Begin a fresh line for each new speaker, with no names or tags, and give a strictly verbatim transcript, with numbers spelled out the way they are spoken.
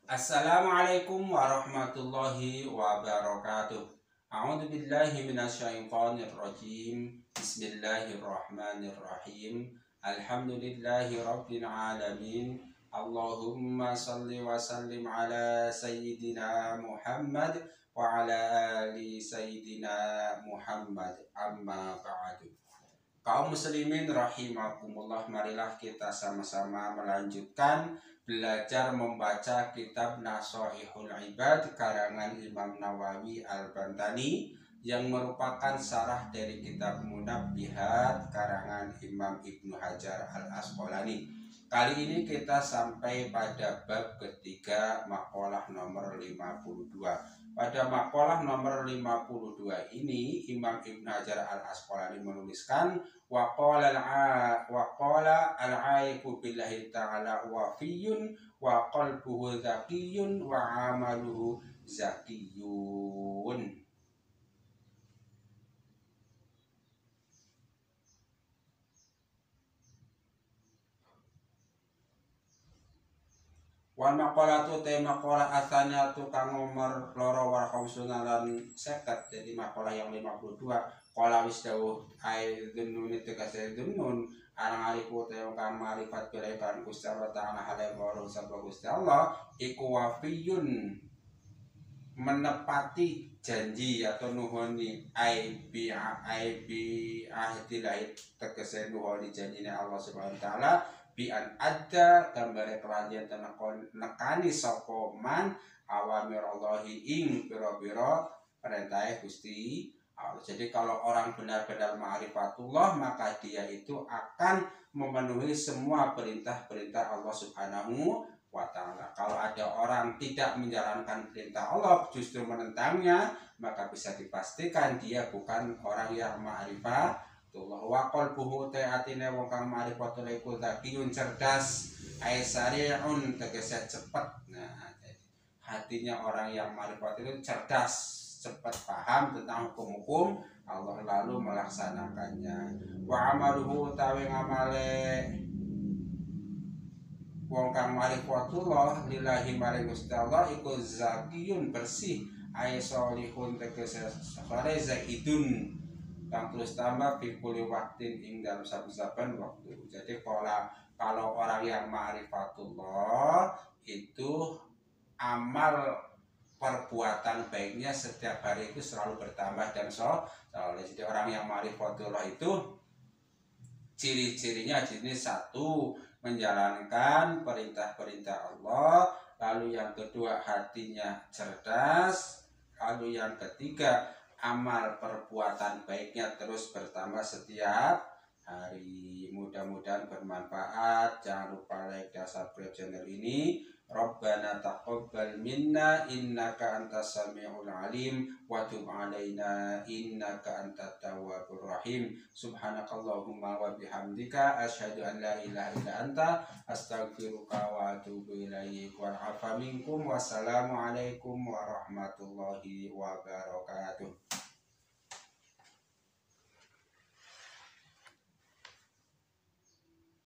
Assalamualaikum warahmatullahi wabarakatuh. A'udzu billahi minasyaitonir rajim. Bismillahirrahmanirrahim. Alhamdulillahi rabbil alamin. Allahumma salli wa sallim ala sayyidina Muhammad wa ala ali sayyidina Muhammad. Amma ba'du. Kaum muslimin rahimakumullah, marilah kita sama-sama melanjutkan belajar membaca kitab Nasha'ihul Ibad karangan Imam Nawawi Al-Bantani yang merupakan syarah dari kitab Munabbihat karangan Imam Ibnu Hajar Al-Asqalani. Kali ini kita sampai pada bab ketiga, maqalah nomor lima puluh dua. Pada maqalah nomor lima puluh dua ini Imam Ibnu Hajar Al-Asqalani menuliskan waqala waqala al-aifu billahi ta'ala wafiyun wa qalbuhu zakiyun wa amaluhu zakiyun. Wan maqalatu te maqalah asalnya tu kang nomor loro war khamsuna lan seket, jadi maqalah yang lima puluh dua. Qala wis dawuh ai dunnun tegese dunnun arang aliku te kang marifat belekan Gusti Allah Ta'ala hale warung sabda Gusti Allah iku wafiyun, menepati janji atau nuhoni ai bi ai bi ahdilah tegese nuhoni janjine Allah Subhanahu wa taala bi an ada gambare kelanjian tenekon nekani sapa man awamirallahi ing pira-pira perintahe Gusti Allah. Jadi kalau orang benar-benar ma'rifatullah, maka dia itu akan memenuhi semua perintah-perintah Allah Subhanahu wa ta'ala. Kalau ada orang tidak menjalankan perintah Allah, justru menentangnya, maka bisa dipastikan dia bukan orang yang ma'rifat Allah. Wa qalbuhu ta'atine wong kang ma'rifatul iku zakiyun, cerdas, ay sari'un tegese cepet. Nah, hatinya orang yang ma'rifat itu cerdas, cepat paham tentang hukum-hukum Allah lalu melaksanakannya. Wa amaluhu tawi ngamale wong kang ma'rifatullah lillahi maring Gusti Allah iku zakiyun, bersih, ay sholihun tegese sare zaidun kang terus tambah fi kulli waktin ing dalam saben-saben waktu. Jadi kalau kalau orang yang ma'rifatullah itu amal perbuatan baiknya setiap hari itu selalu bertambah dan soleh. Jadi orang yang ma'rifatullah itu ciri-cirinya jenis satu, menjalankan perintah-perintah Allah, lalu yang kedua hatinya cerdas, lalu yang ketiga amal perbuatan baiknya terus bertambah setiap hari. Mudah-mudahan bermanfaat. Jangan lupa like dan subscribe channel ini. Rabbana taqabbal minna innaka antas samiul alim wa tub alaina innaka antat tawwabur rahim. Subhanakallahumma wa bihamdika asyhadu an la ilaha illa anta astaghfiruka wa atubu ilaik. Wal afa minkum. Wassalamualaikum warahmatullahi wabarakatuh.